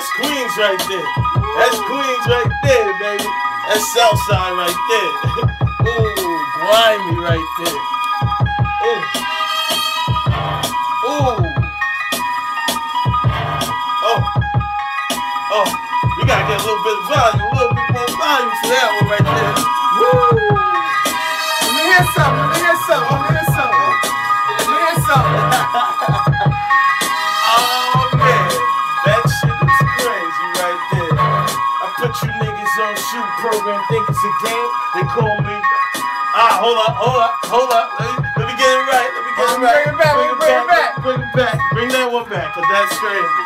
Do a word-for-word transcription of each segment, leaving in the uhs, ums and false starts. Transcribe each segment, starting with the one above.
That's Queens right there. That's Queens right there, baby. That's Southside right there. Ooh, grimy right there. Ooh. Ooh. Oh. Oh. We gotta get a little bit of volume, a little bit more volume for that one right there. Woo! Let me hear something, let me hear something, let me hear something. Let me hear something. Oh man, that shit is crazy right there. I put you niggas on shoot program, think it's a game. They call me. Ah, hold up, hold up, hold up. Let me, let me get it right. Let me get it right. Bring it back, bring it back. Bring it back. Bring that one back, cause that's crazy.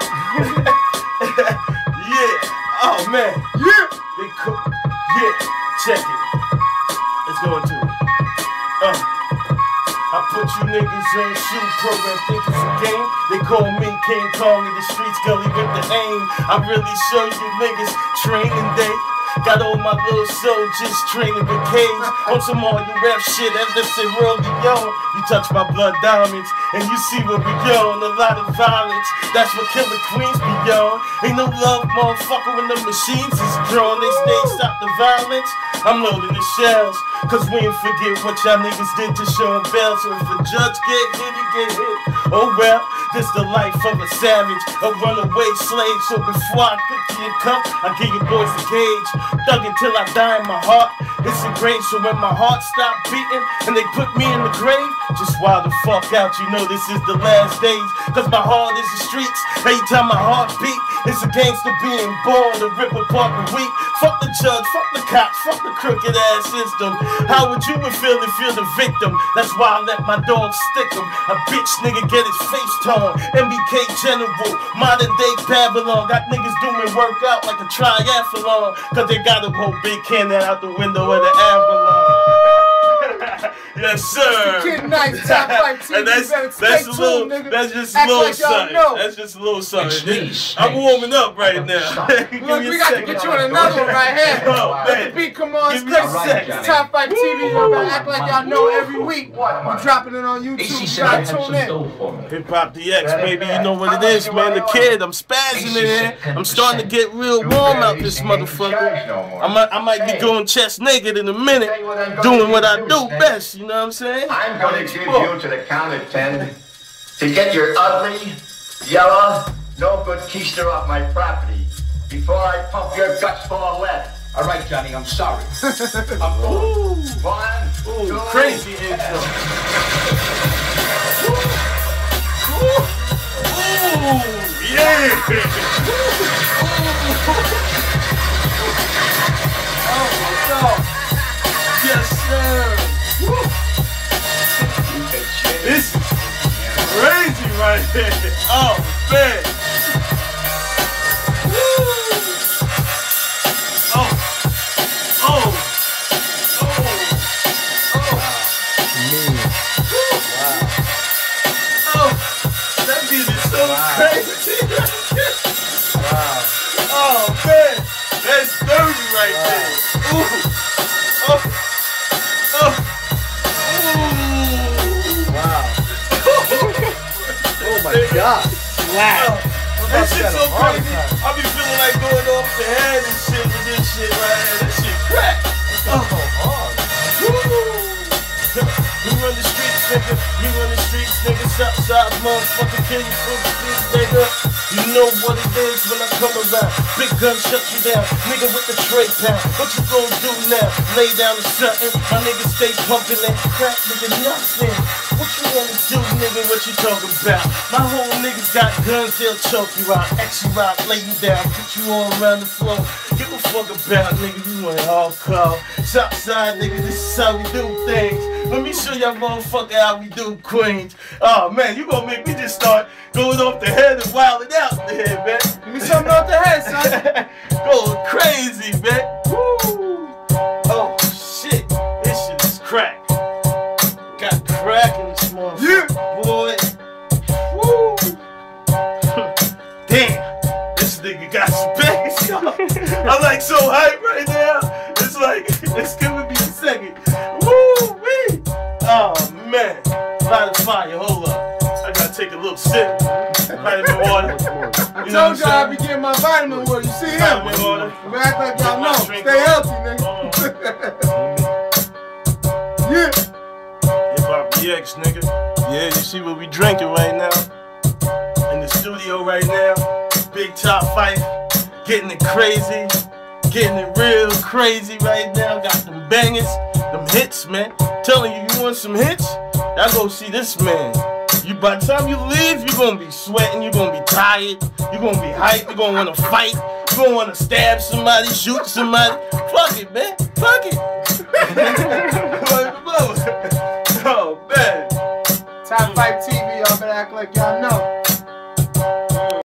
Yeah. Oh man. Yeah. They cook. Yeah. Check it. Let's go into it. Uh. I put you niggas on shoot program, think it's a game. They call me King Kong in the streets, gully with the aim. I really show you niggas training day. Got all my little soldiers training with K's. On some all you rap shit, as if they world young. You touch my blood diamonds, and you see what we on. A lot of violence, that's what Killer Queens be on. Ain't no love, motherfucker, when the machines is drawn. They stay, stop the violence. I'm loading the shells, cause we ain't forget what y'all niggas did to Sean Bell. So if a judge get hit, he get hit. Oh well, this the life of a savage, a runaway slave. So before I put you in cuff, I give you boys a cage. Thug until I die in my heart. It's engraved, so when my heart stop beating and they put me in the grave, just wild the fuck out, you know this is the last days. Cause my heart is the streets. Every time my heart beat, it's a gangster being born to rip apart the weak. Fuck the judge, fuck the cops, fuck the crooked ass system. How would you feel if you're the victim? That's why I let my dog stick him. A bitch nigga get his face torn. M B K General, modern day Babylon. Got niggas doing workout like a triathlon. Cause they gotta go big cannon out the window of the Avalon. Yes, sir. Kid Nice, Top Flight T V. And that's, that's, a little, tuned, that's just a Act little like something. know. That's just a little something. I'm warming up right now. Look, we got to get you on another one right here. Oh, Let the beat come on. Give me Chris, a second. Top Flight T V. Y'all gotta act like y'all know every week. We're dropping it on YouTube. You gotta tune in. Hip Hop D X, baby. You know what it is, man. The kid, I'm spazzing in here. I'm starting to get real warm out this motherfucker. I might, I might be going chest naked in a minute, doing what I do best. You know what I'm saying? I'm going to give you to the count of ten to get your ugly, yellow, no good keister off my property before I pump your guts full of lead. All right, Johnny, I'm sorry. I'm going. One, Ooh, two, crazy intro. Ooh, yeah. Oh my God. Yes, sir. Woo. This is crazy right here. Oh man. Woo. Oh. Oh. Oh. Oh. Man. Wow. Oh. That beat is so wow. crazy. Wow. Oh man. That's dirty right wow. there. Ooh. Oh. Oh. Oh my God! Wow! This shit's so crazy. I be feeling like going off the head and shit with this shit right here. This shit crack. Oh. We run the streets, nigga. We run the streets, nigga. Southside motherfucker, kill you for the streets, nigga. You know what it is when I come around. Big gun shut you down, nigga with the tray pound. What you gonna do now? Lay down or something? My niggas stay pumping that crack, nigga, nothing. What you wanna do, nigga? What you talking about? My whole niggas got guns, they'll choke you out. X you out, lay you down, put you on around the floor. Give a fuck about, nigga, you ain't all call. Southside, nigga, this is how we do things. Let me show y'all motherfucker how we do Queens. Oh man, you gonna make me just start going off the head and wilding out the head, man. Give me something off the head, son. Going crazy, man. Woo. Oh shit, this shit is crack. Got crack in this motherfucker, yeah. Boy. Woo. Damn, this nigga got some bass. I'm like so hyped right now. It's like it's giving me a second. Woo wee. Oh man, light of fire. Hold up, I gotta take a look. little sip. Vitamin water. I told y'all I be getting my vitamin water. You see him? Vitamin water. We act like y'all know. Stay healthy, nigga. Yeah. Hip Hop D X, nigga. Yeah, you see what we drinking right now? In the studio right now. Big Top Fife. Getting it crazy. Getting it real crazy right now. Got them bangers. Them hits, man. Telling you, you want some hits? Y'all go see this man. You, by the time you leave, you're gonna be sweating, you're gonna be tired, you're gonna be hyped, you're gonna wanna fight, you're gonna wanna stab somebody, shoot somebody. Fuck it, man. Fuck it. Oh, man. Top Fife T V, y'all better act like y'all know.